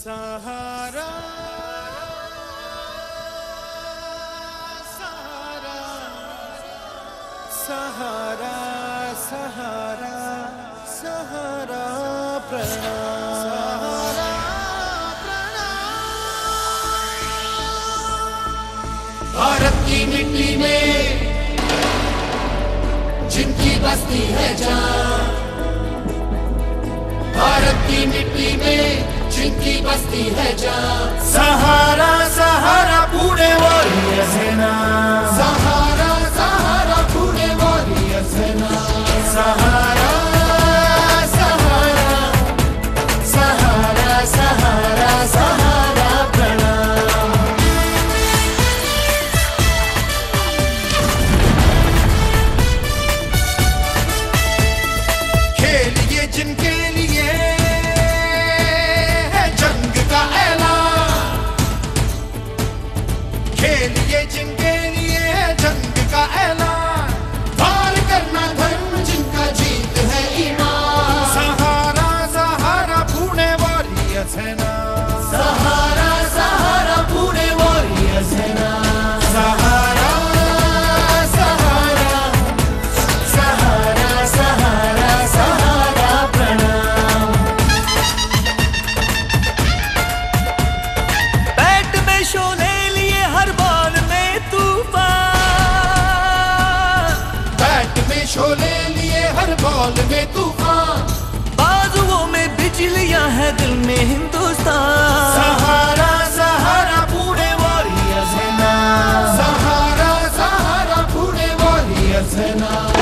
सहारा सहारा सहारा सहारा सहारा प्रणाम सहारा प्रणाम। भारत की मिट्टी में जिनकी बस्ती है जान, भारत की मिट्टी में जिनकी बस्ती है जान। सहारा सहारा पुणे वॉरियर सेना, सहारा सहारा पुणे वॉरियर सेना। सहारा सहारा सहारा सहारा सहारा प्रणाम। खेलिए जिनके लिए खेलिए जिनके लिए जंग का ऐलान, वार करना धर्म जिनका जीत है ईमान। सहारा सहारा पुणे वॉरियर सेना, सहारा सहारा पुणे वॉरियर सेना। सहारा सहारा सहारा सहारा सहारा प्रणाम। बैट में शोले हर बॉल में तूफान, बैट में शोले लिए हर बॉल में तूफान। बाजुओं में बिजलियां है दिल में हिंदुस्तान। सहारा सहारा पुणे वॉरियर सेना, सहारा सहारा पुणे वॉरियर सेना।